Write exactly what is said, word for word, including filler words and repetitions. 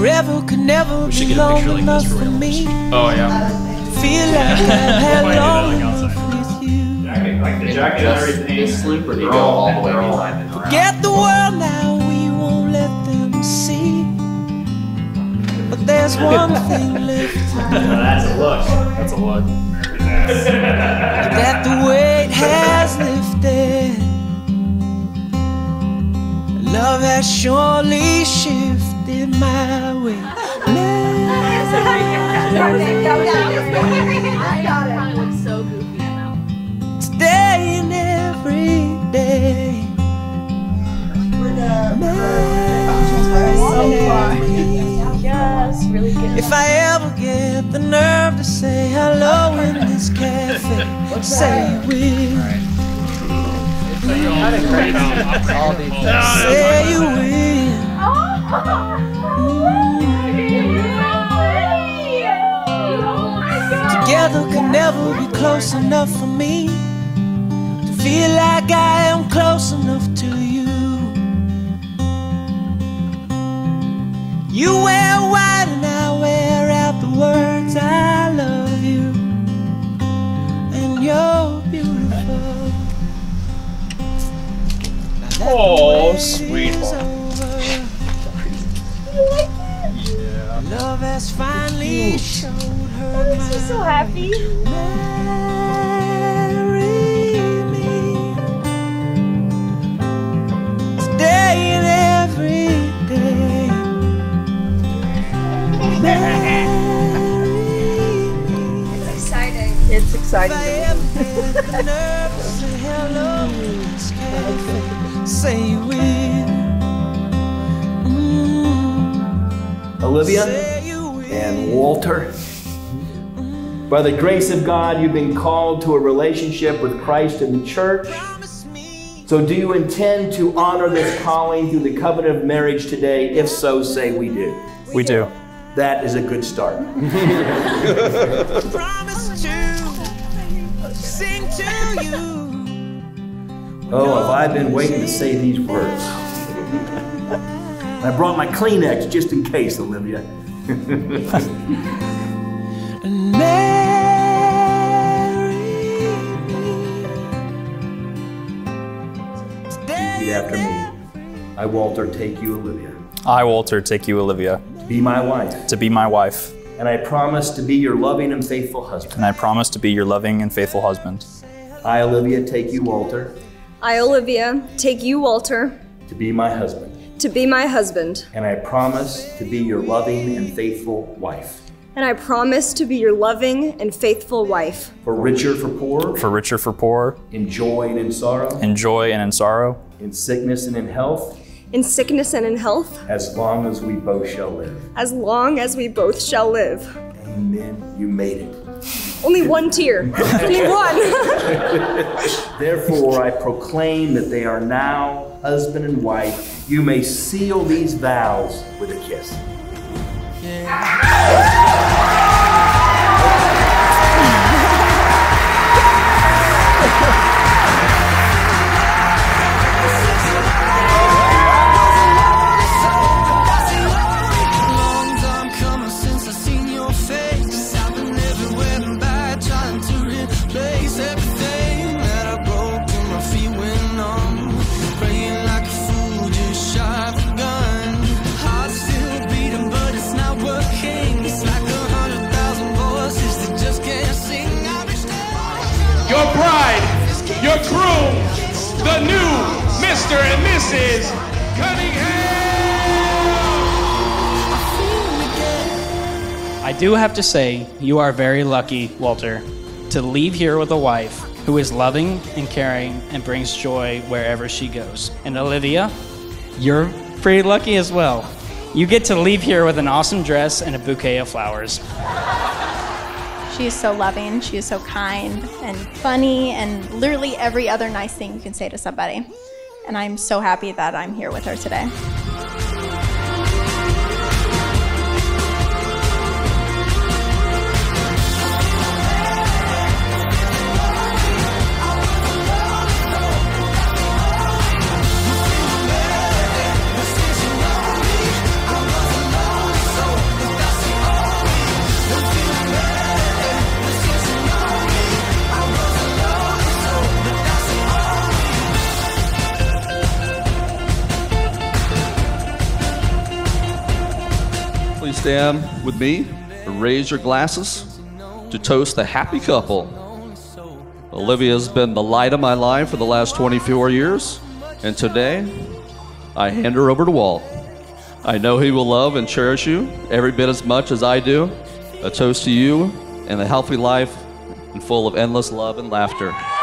Forever could never be long enough for me. Oh yeah. Feel like I've had long enough with you. Like the jacket and everything. Sloop or girl all the way around. Forget the world now, we won't let them see. But there's one thing left to do. That's a look. That's a look. That the weight has lifted. Love has surely shifted my way. Today and every day. Yes, really good. If I ever get the nerve to say hello in this cafe, say you will. Say you will. Together can never be close enough for me to feel like I am close enough to you. You wear white and I wear out the words I love you. And you're beautiful. Oh, sweetheart. Yeah. Love has finally showed her She's so happy. Marry me today and every day. It's exciting. It's exciting. Say you will. Mm. Olivia Say you will. and Walter, by the grace of God, you've been called to a relationship with Christ and the church. So do you intend to honor this calling through the covenant of marriage today? If so, say we do. We do. That is a good start. Promise to sing to you. Oh, have I been waiting to say these words. I brought my Kleenex just in case, Olivia. And marry me. Repeat after me. I, Walter, take you, Olivia, I, Walter, take you, Olivia, to be my wife. to be my wife, And I promise to be your loving and faithful husband. and I promise to be your loving and faithful husband. I, Olivia, take you, Walter, I, Olivia, take you, Walter, to be my husband. to be my husband. And I promise to be your loving and faithful wife. And I promise to be your loving and faithful wife. For richer, for poor, For richer, for poor, in joy and in sorrow, in joy and in sorrow, in sickness and in health, In sickness and in health, as long as we both shall live. as long as we both shall live. Amen. You made it. Only one tear. Only one. Therefore, I proclaim that they are now husband and wife. You may seal these vows with a kiss. Your bride, your groom, the new Mister and Missus Cunningham! I do have to say, you are very lucky, Walter, to leave here with a wife who is loving and caring and brings joy wherever she goes. And Olivia, you're pretty lucky as well. You get to leave here with an awesome dress and a bouquet of flowers. She is so loving, she is so kind and funny and literally every other nice thing you can say to somebody. And I'm so happy that I'm here with her today. stand with me and raise your glasses to toast the happy couple. Olivia has been the light of my life for the last twenty-four years, and today I hand her over to Walt. I know he will love and cherish you every bit as much as I do. A toast to you and a healthy life and full of endless love and laughter.